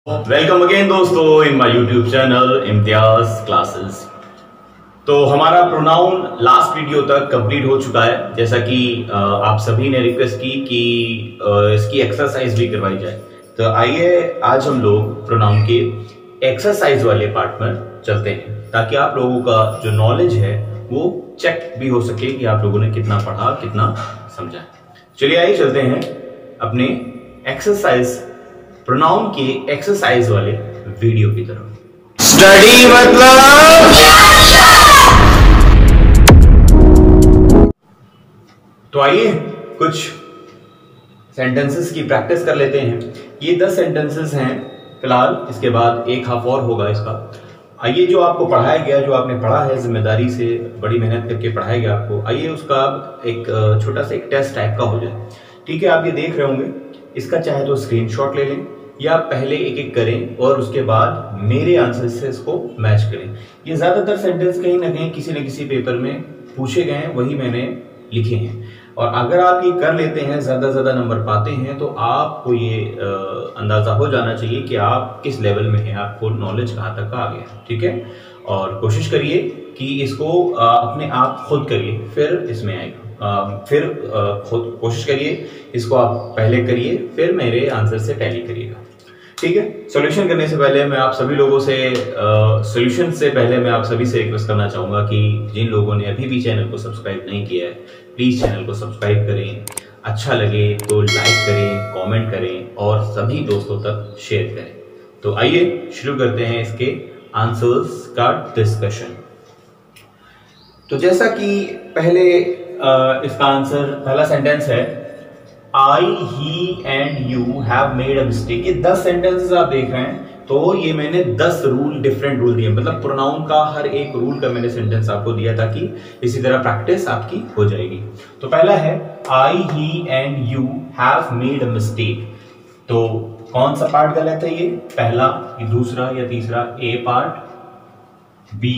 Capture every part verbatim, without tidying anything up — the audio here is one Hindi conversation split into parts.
वेलकम अगेन दोस्तों in my YouTube channel Imtiaz classes. तो हमारा प्रोनाउन लास्ट वीडियो तक कंप्लीट हो चुका है, जैसा कि आप सभी ने रिक्वेस्ट की कि इसकी एक्सरसाइज भी करवाई जाए। तो आइए आज हम लोग प्रोनाउन के एक्सरसाइज वाले पार्ट में चलते हैं, ताकि आप लोगों का जो नॉलेज है वो चेक भी हो सके कि आप लोगों ने कितना पढ़ा, कितना समझा। चलिए आइए चलते हैं अपने एक्सरसाइज प्रोनाउन के एक्सरसाइज वाले वीडियो की तरफ। स्टडी मतलब तो आइए कुछ सेंटेंसेस की प्रैक्टिस कर लेते हैं। ये दस सेंटेंसेस हैं फिलहाल, इसके बाद एक हाफ और होगा इसका। आइए जो आपको पढ़ाया गया, जो आपने पढ़ा है जिम्मेदारी से, बड़ी मेहनत करके पढ़ाया गया आपको, आइए उसका एक छोटा सा एक टेस्ट टाइप का हो जाए। ठीक है, आप ये देख रहे होंगे, इसका चाहे तो स्क्रीनशॉट ले लें या पहले एक एक करें और उसके बाद मेरे आंसर से इसको मैच करें। ये ज्यादातर सेंटेंस कहीं ना कहीं किसी न किसी पेपर में पूछे गए हैं, वही मैंने लिखे हैं। और अगर आप ये कर लेते हैं, ज्यादा ज्यादा नंबर पाते हैं, तो आपको ये आ, अंदाजा हो जाना चाहिए कि आप किस लेवल में हैं, आपको नॉलेज कहाँ तक आ गया। ठीक है, और कोशिश करिए कि इसको आ, अपने आप खुद करिए, फिर इसमें आएगा। आ, फिर आ, खुद कोशिश करिए, इसको आप पहले करिए, फिर मेरे आंसर से टैली करिएगा। ठीक है, सॉल्यूशन करने से पहले मैं आप सभी लोगों से सॉल्यूशन से पहले मैं आप सभी से रिक्वेस्ट करना चाहूंगा कि जिन लोगों ने अभी भी चैनल को सब्सक्राइब नहीं किया है, प्लीज चैनल को सब्सक्राइब करें। अच्छा लगे तो लाइक करें, कमेंट करें और सभी दोस्तों तक शेयर करें। तो आइए शुरू करते हैं इसके आंसर्स का डिस्कशन। तो जैसा कि पहले आ, इसका आंसर, पहला सेंटेंस है I, he and you have made a mistake. ये दस सेंटेंसेस आप देख रहे हैं, तो ये मैंने दस रूल, डिफरेंट रूल दिए, मतलब प्रोनाउन का हर एक रूल का मैंने सेंटेंस आपको दिया, ताकि इसी तरह प्रैक्टिस आपकी हो जाएगी। तो पहला है I, he and you have made a mistake. तो कौन सा पार्ट गलत है? ये पहला, ये दूसरा या तीसरा? ए पार्ट, बी,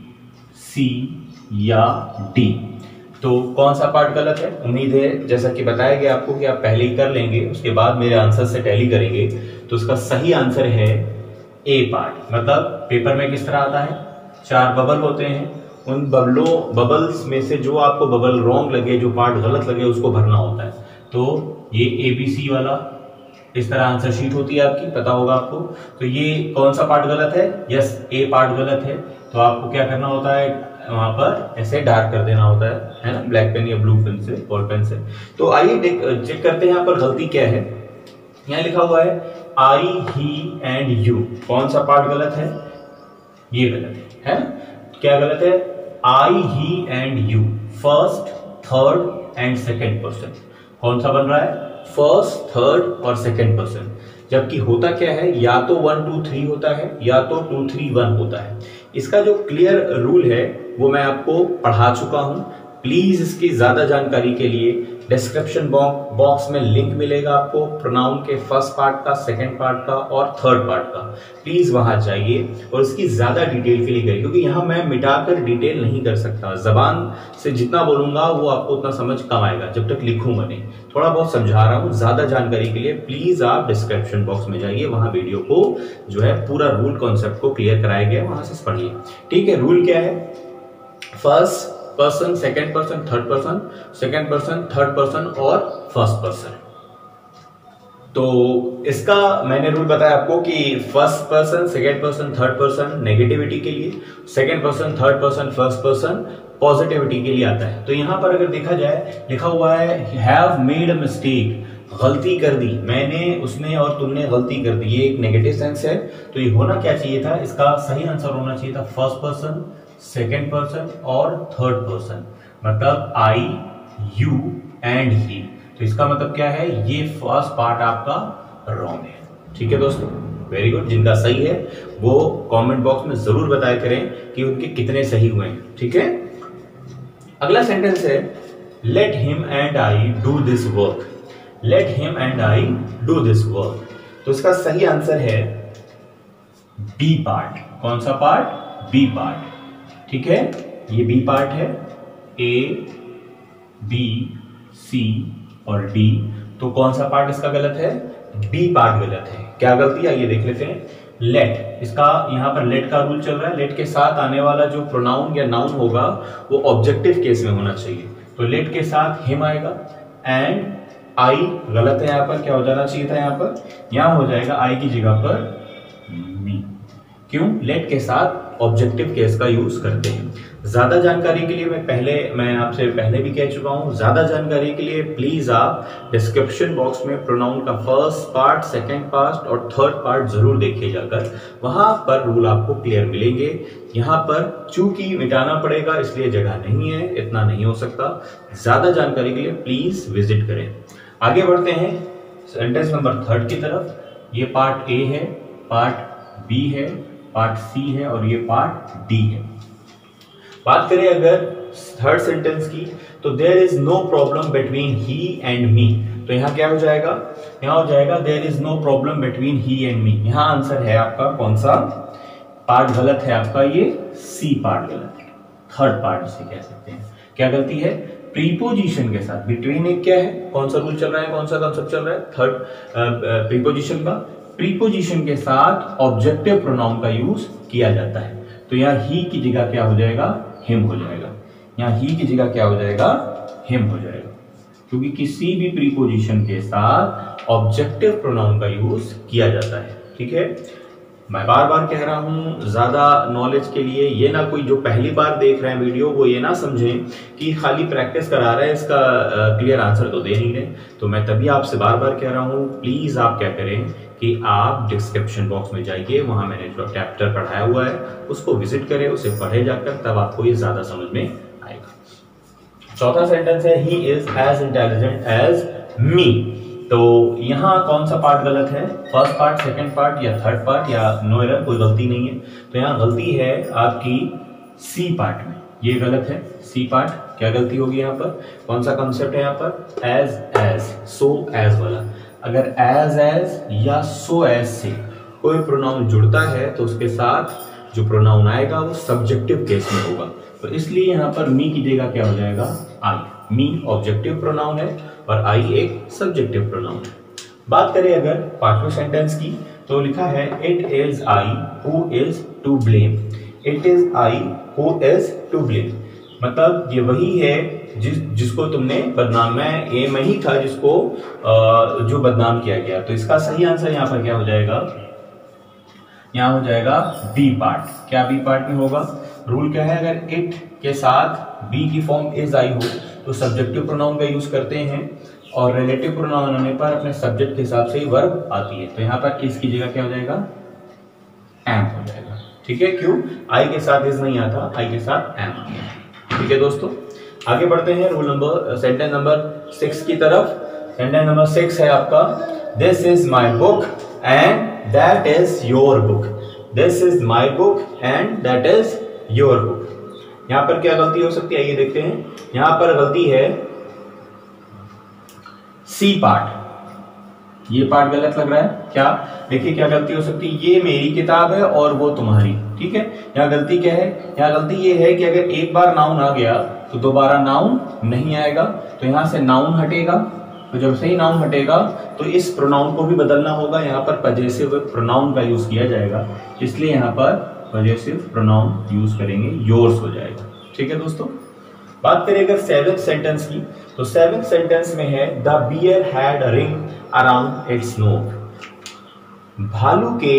सी या डी? तो कौन सा पार्ट गलत है? उम्मीद है जैसा कि बताया गया आपको कि आप पहले ही कर लेंगे, उसके बाद मेरे आंसर से टैली करेंगे। तो उसका सही आंसर है ए पार्ट। मतलब पेपर में किस तरह आता है, चार बबल होते हैं, उन बबलों बबल्स में से जो आपको बबल रॉन्ग लगे, जो पार्ट गलत लगे, उसको भरना होता है। तो ये ए बी सी वाला इस तरह आंसर शीट होती है आपकी, पता होगा आपको। तो ये कौन सा पार्ट गलत है? यस, ए पार्ट गलत है। तो आपको क्या करना होता है, वहां पर ऐसे डार्क कर देना होता है, है ना, ब्लैक पेन या ब्लू पेन से, बॉल पेन से। तो आइए चेक करते हैं यहाँ पर गलती क्या है। यहाँ लिखा हुआ है आई, ही एंड यू। कौन सा पार्ट गलत है? ये गलत है, है ना? क्या गलत है? I, he and you, first, third and second person. कौन सा बन रहा है? फर्स्ट, थर्ड और सेकेंड पर्सन। जबकि होता क्या है, या तो वन टू थ्री होता है या तो टू थ्री वन होता है। इसका जो क्लियर रूल है वो मैं आपको पढ़ा चुका हूं। प्लीज इसकी ज्यादा जानकारी के लिए डिस्क्रिप्शन बॉक्स में लिंक मिलेगा आपको, प्रोनाउन के फर्स्ट पार्ट का, सेकंड पार्ट का और थर्ड पार्ट का। प्लीज वहां जाइए और इसकी ज्यादा डिटेल के लिए करिए, क्योंकि यहां मैं मिटाकर डिटेल नहीं कर सकता। जबान से जितना बोलूंगा वो आपको उतना समझ कम आएगा जब तक लिखूंगा नहीं। थोड़ा बहुत समझा रहा हूं, ज्यादा जानकारी के लिए प्लीज आप डिस्क्रिप्शन बॉक्स में जाइए, वहां वीडियो को जो है पूरा रूल कॉन्सेप्ट को क्लियर कराया गया, वहां से पढ़िए। ठीक है, रूल क्या है? First person, second person, third person, second person, third person और फर्स्ट पर्सन। तो इसका मैंने रूल बताया आपको कि first person, second person, third person negativity के लिए, second person, third person, first person positivity के लिए आता है। तो यहां पर अगर देखा जाए, लिखा हुआ है हैव मेड अ मिस्टेक, गलती कर दी मैंने, उसने और तुमने गलती कर दी। ये एक नेगेटिव सेंस है। तो ये होना क्या चाहिए था? इसका सही आंसर होना चाहिए था फर्स्ट पर्सन, सेकेंड पर्सन और थर्ड पर्सन। मतलब आई, यू एंड ही। तो इसका मतलब क्या है? ये फर्स्ट पार्ट आपका रॉन्ग है। ठीक है दोस्तों, वेरी गुड। जिनका सही है वो कमेंट बॉक्स में जरूर बताया करें कि उनके कितने सही हुए हैं। ठीक है, अगला सेंटेंस है let him and I do this work. Let him and I do this work. तो इसका सही आंसर है बी पार्ट। कौन सा पार्ट? B part. ठीक है, ये बी पार्ट है, ए, बी, सी और डी। तो कौन सा पार्ट इसका गलत है? बी पार्ट गलत है। क्या गलती है ये देख लेते हैं। लेट, इसका यहाँ पर लेट का रूल चल रहा है। लेट के साथ आने वाला जो प्रोनाउन या नाउन होगा वो ऑब्जेक्टिव केस में होना चाहिए। तो लेट के साथ हिम आएगा एंड आई गलत है, यहाँ पर क्या हो जाना चाहिए था, यहाँ पर यहाँ हो जाएगा आई की जगह पर मी। क्यों? लेट के साथ ऑब्जेक्टिव केस का यूज करते हैं। ज्यादा जानकारी के लिए मैं पहले मैं आपसे पहले भी कह चुका हूं, ज्यादा जानकारी के लिए प्लीज आप डिस्क्रिप्शन बॉक्स में प्रोनाउन का फर्स्ट पार्ट, सेकंड पार्ट और थर्ड पार्ट जरूर देखिए जाकर, वहां पर रूल आपको क्लियर मिलेंगे। यहाँ पर चूंकि मिटाना पड़ेगा इसलिए जगह नहीं है, इतना नहीं हो सकता। ज्यादा जानकारी के लिए प्लीज विजिट करें। आगे बढ़ते हैं सेंटेंस नंबर थर्ड की तरफ। ये पार्ट ए है, पार्ट बी है, पार्ट सी है और ये पार्ट डी है। बात करें अगर थर्ड सेंटेंस की, तो there is no problem between he and me. तो यहां क्या हो जाएगा, यहां हो जाएगा there is no problem between he and me. यहां आंसर है आपका कौन सा पार्ट गलत है, आपका ये सी पार्ट गलत है, थर्ड पार्ट जिसे कह सकते हैं। क्या गलती है? प्रीपोजिशन के साथ बिटवीन एक क्या है, कौन सा रूल चल रहा है, कौन सा कंसेप्ट चल रहा है, थर्ड प्रीपोजिशन का। प्रीपोजिशन के साथ ऑब्जेक्टिव प्रोनाउन का यूज किया जाता है। तो यहाँ ही की जगह क्या हो जाएगा, हिम हो जाएगा। यहाँ ही की जगह क्या हो जाएगा, हिम हो जाएगा, क्योंकि किसी भी प्रीपोजिशन के साथ ऑब्जेक्टिव प्रोनाउन का यूज किया जाता है। ठीक है, मैं बार बार कह रहा हूं, ज्यादा नॉलेज के लिए ये ना कोई जो पहली बार देख रहे हैं वीडियो वो ये ना समझें कि खाली प्रैक्टिस करा रहे हैं, इसका क्लियर आंसर तो दे नहीं रहे। तो मैं तभी आपसे बार बार कह रहा हूं, प्लीज आप क्या करें कि आप डिस्क्रिप्शन बॉक्स में जाइए, वहां मैंने जो चैप्टर पढ़ाया हुआ है उसको विजिट करें, उसे पढ़े जाकर, तब आपको ये ज्यादा समझ में आएगा। चौथा सेंटेंस है he is as intelligent as me. तो यहां कौन सा पार्ट गलत है, फर्स्ट पार्ट, सेकंड पार्ट या थर्ड पार्ट, या नो एरर, कोई गलती नहीं है। तो यहां गलती है आपकी सी पार्ट में, ये गलत है सी पार्ट। क्या गलती होगी यहाँ पर, कौन सा कंसेप्ट है यहाँ पर, एज एज, सो एज वाला। अगर एज एज या सो एज से कोई प्रोनाउन जुड़ता है तो उसके साथ जो प्रोनाउन आएगा वो सब्जेक्टिव केस में होगा। तो इसलिए यहाँ पर मी की जगह क्या हो जाएगा, आई। मी ऑब्जेक्टिव प्रोनाउन है और आई एक सब्जेक्टिव प्रोनाउन है। बात करें अगर पांचवें सेंटेंस की, तो लिखा है it is I who is to blame. It is I who is to blame, मतलब ये वही है जिस जिसको तुमने बदनाम, मैं ये मैं ही था जिसको आ, जो बदनाम किया गया। तो इसका सही आंसर यहाँ पर क्या हो जाएगा, यहाँ हो जाएगा बी पार्ट। क्या बी पार्ट में होगा, रूल क्या है, अगर इट के साथ बी की फॉर्म इज आई हो तो सब्जेक्टिव प्रोनाउन का यूज करते हैं, और रिलेटिव प्रोनाउन होने पर अपने सब्जेक्ट के हिसाब से ही वर्ब आती है। तो यहाँ पर इस की जगह क्या हो जाएगा, एम हो जाएगा। ठीक है, क्यों, आई के साथ इज नहीं आता, आई के साथ एम आ गया। ठीक है दोस्तों, आगे बढ़ते हैं rule number sentence number six की तरफ। सेंटेंस नंबर सिक्स है आपका, this is my book and that is your book. This is my book and that is your book. यहां पर क्या गलती हो सकती है, ये देखते हैं। यहां पर गलती है सी पार्ट, ये पार्ट गलत लग रहा है। क्या, देखिए क्या गलती हो सकती है, ये मेरी किताब है और वो तुम्हारी। ठीक है, यहाँ गलती क्या है, यहाँ गलती ये है कि अगर एक बार नाउन आ गया तो दोबारा नाउन नहीं आएगा। तो यहां से नाउन हटेगा, तो जब से ही नाउन हटेगा तो इस प्रोनाउन को भी बदलना होगा। यहाँ पर पजेसिव प्रोनाउन का यूज किया जाएगा, इसलिए यहाँ पर पजेसिव प्रोनाउन यूज करेंगे, योर्स हो जाएगा। ठीक है दोस्तों, बात करें अगर सेवेंथ सेंटेंस की, तो सेवेंथ सेंटेंस में है the bear had a ring around its nose. भालू के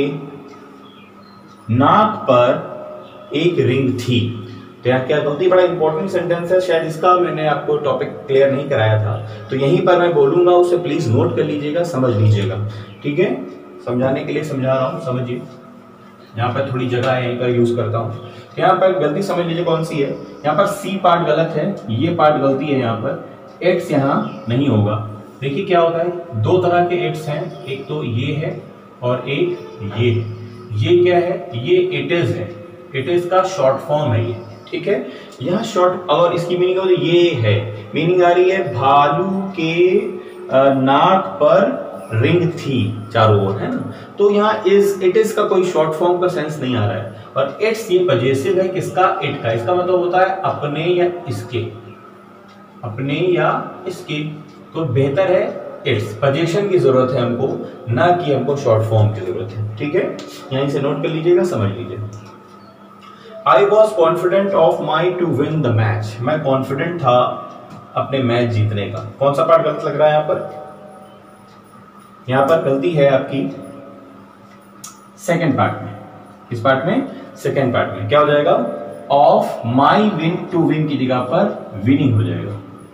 नाक पर एक रिंग थी। तो यहाँ क्या गलती, बड़ा इंपॉर्टेंट सेंटेंस है, शायद इसका मैंने आपको टॉपिक क्लियर नहीं कराया था, तो यहीं पर मैं बोलूंगा, उसे प्लीज नोट कर लीजिएगा, समझ लीजिएगा। ठीक है, समझाने के लिए समझा रहा हूं, समझिए। यहाँ पर थोड़ी जगह है, यहीं पर यूज करता हूँ। यहाँ पर गलती समझ लीजिए कौन सी है, यहाँ पर सी पार्ट गलत है, ये पार्ट गलती है। यहाँ पर एट्स यहाँ नहीं होगा। देखिए क्या होता है, दो तरह के एट्स हैं, एक तो ये है और एक ये है। ये क्या है, ये इट इज है, इट इज का शॉर्ट फॉर्म है ये। ठीक है, यहाँ शॉर्ट, और इसकी मीनिंग हो ये है, मीनिंग आ रही है भालू के नाक पर रिंग थी चारों ओर, है ना। तो यहाँ इज, इट इज का कोई शॉर्ट फॉर्म का सेंस नहीं आ रहा है, और इट्स ये पजेसिव है किसका, इट का। इसका मतलब होता है अपने या इसके, अपने या इसके। तो बेहतर है इट्स प्रोजेक्शन की जरूरत है हमको, ना कि हमको शॉर्ट फॉर्म की जरूरत है। ठीक है, यहीं से नोट कर लीजिएगा, समझ लीजिए। I was confident of my to win the match, मैं कॉन्फिडेंट था अपने मैच जीतने का। कौन सा पार्ट गलत लग रहा है यहां पर? यहां पर गलती है आपकी सेकेंड पार्ट में। किस पार्ट में? सेकेंड पार्ट में। क्या हो जाएगा? Of my win to win की जगह पर विनिंग हो जाएगा।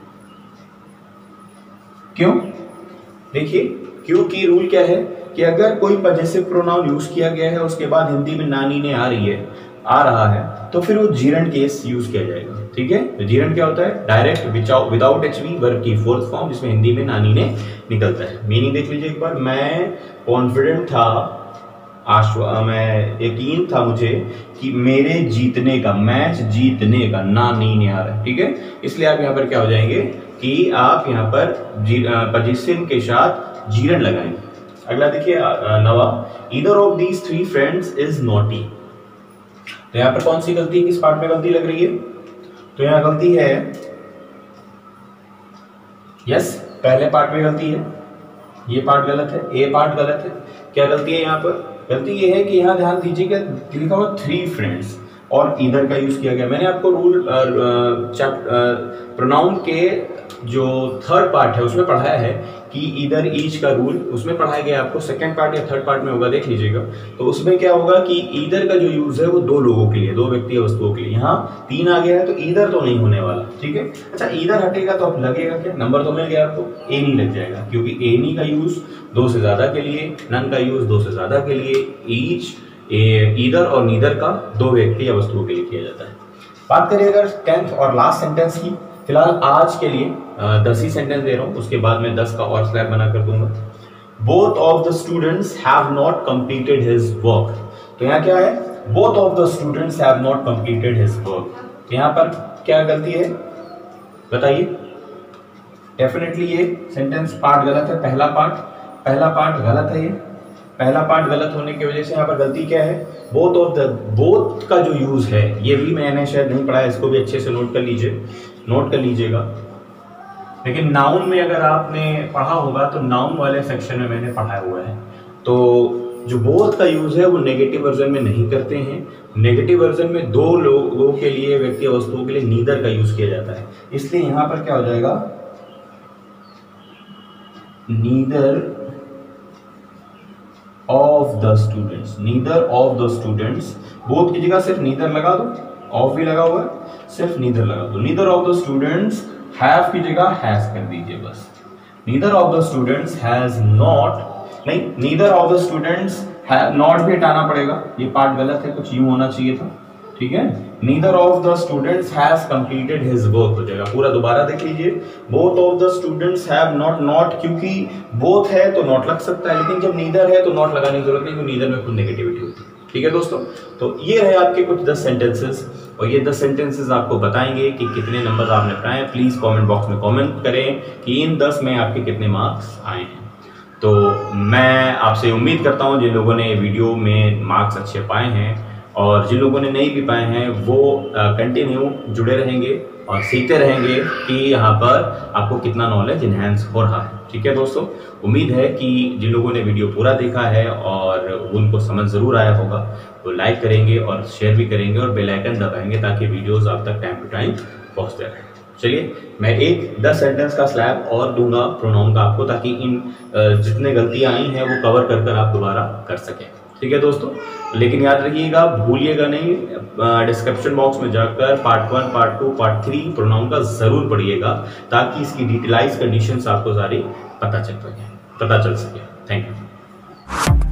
क्यों? देखिए, क्योंकि रूल क्या है कि अगर कोई पजेसिव प्रोनाउन यूज किया गया है उसके बाद हिंदी में नानी ने आ रही है आ रहा है तो फिर वो जीरंड केस यूज किया जाएगा। ठीक है, तो जीरंड क्या होता है? डायरेक्ट विदाउट एचवी वर्ब की फोर्थ फॉर्म, जिसमें हिंदी में नानी ने निकलता है। मीनिंग देख लीजिए एक बार। मैं कॉन्फिडेंट था, आश्वा मैं यकीन था मुझे कि मेरे जीतने का, मैच जीतने का, नानी ने आ रहा है। ठीक है, इसलिए आप यहां पर क्या हो जाएंगे कि आप यहां पर पजेसिव के साथ जीरंड लगाएंगे। अगला देखिए नवा, either of these three friends is naughty. तो यहां पर कौन सी गलती, किस पार्ट में गलती लग रही है? तो यहां गलती है, यस, पहले पार्ट में गलती है, ये पार्ट गलत है, ए पार्ट गलत है। क्या गलती है यहां पर? गलती ये है कि यहां ध्यान दीजिएगा, लिखा हुआ थ्री फ्रेंड्स और ईदर का यूज किया गया। मैंने आपको रूल प्रोनाउन के जो थर्ड पार्ट है उसमें पढ़ाया है कि ईदर ईच का रूल, उसमें पढ़ाया गया आपको। सेकंड पार्ट या थर्ड पार्ट में होगा, देख लीजिएगा। तो उसमें क्या होगा कि ईदर का जो यूज है वो दो लोगों के लिए, दो व्यक्ति या वस्तुओं के लिए। यहाँ तीन आ गया है तो ईदर तो नहीं होने वाला। ठीक है, अच्छा ईदर हटेगा तो अब लगेगा क्या? नंबर तो मिल गया आपको, एनी लग जाएगा, क्योंकि एनी का यूज दो से ज्यादा के लिए, नन का यूज दो से ज्यादा के लिए, ईच ईदर और नीदर का दो व्यक्ति या वस्तुओं के लिए किया जाता है। बात करिए अगर टेंथ और लास्ट सेंटेंस की, फिलहाल आज के लिए दस ही सेंटेंस दे रहा हूं, उसके बाद मैं दस का और स्लैब बना कर दूंगा। Both of the students have not completed his work. तो यहाँ क्या है? Both of the students have not completed his work. तो यहाँ पर क्या गलती है बताइए? डेफिनेटली ये सेंटेंस पार्ट गलत है, पहला पार्ट पहला पार्ट गलत है। ये पहला पार्ट गलत होने की वजह से यहाँ पर गलती क्या है? बोथ ऑफ द, बोथ का जो यूज है ये भी मैंने शायद नहीं पढ़ा है, इसको भी अच्छे से नोट कर लीजिए, नोट कर लीजिएगा। लेकिन नाउन में अगर आपने पढ़ा होगा तो नाउन वाले सेक्शन में मैंने पढ़ाया हुआ है। तो जो बोथ का यूज है वो नेगेटिव वर्जन में नहीं करते हैं। नेगेटिव वर्जन में दो लोगों के लिए, व्यक्ति वस्तुओं के लिए नीदर का यूज किया जाता है। इसलिए यहां पर क्या हो जाएगा? Neither of the students, neither of the students. Both की जगह सिर्फ नीदर लगा दो, ऑफ भी लगा हुआ है, सिर्फ नीदर लगा दो। Neither of the students, have की जगह हैज कर दीजिए बस। Neither of the students has not, नहीं, neither of the students have not भी हटाना पड़ेगा, ये पार्ट गलत है, कुछ यूं होना चाहिए था। ठीक है, neither of the students has completed his work हो जाएगा। पूरा दोबारा देख लीजिए। Both of the students have not, not क्योंकि बोथ है तो नॉट लग सकता है, लेकिन जब नीदर है तो नॉट लगाने की जरूरत नहीं, क्योंकि नीदर में कुछ नेगेटिविटी होती है। ठीक है दोस्तों, तो ये रहे आपके कुछ दस सेंटेंसेस, और ये दस सेंटेंसेस आपको बताएंगे कि कितने नंबर आपने पाए। प्लीज कमेंट बॉक्स में कमेंट करें कि इन दस में आपके कितने मार्क्स आए हैं। तो मैं आपसे उम्मीद करता हूं जिन लोगों ने वीडियो में मार्क्स अच्छे पाए हैं और जिन लोगों ने नहीं भी पाए हैं वो कंटिन्यू जुड़े रहेंगे और सीखते रहेंगे कि यहाँ पर आपको कितना नॉलेज इनहेंस हो रहा है। ठीक है दोस्तों, उम्मीद है कि जिन लोगों ने वीडियो पूरा देखा है और उनको समझ जरूर आया होगा वो लाइक करेंगे और शेयर भी करेंगे और बेल आइकन दबाएंगे ताकि वीडियोस आप तक टाइम टू टाइम पहुंचते रहें। चलिए, मैं एक दस सेंटेंस का स्लैब और दूंगा प्रोनाउन का आपको, ताकि इन जितने गलतियां आई हैं वो कवर कर कर आप दोबारा कर सकें। ठीक है दोस्तों, लेकिन याद रखिएगा, भूलिएगा नहीं, डिस्क्रिप्शन बॉक्स में जाकर part one, part two, part three pronoun का जरूर पढ़िएगा ताकि इसकी डिटेलाइज कंडीशंस आपको सारी पता चल सके पता चल सके थैंक यू।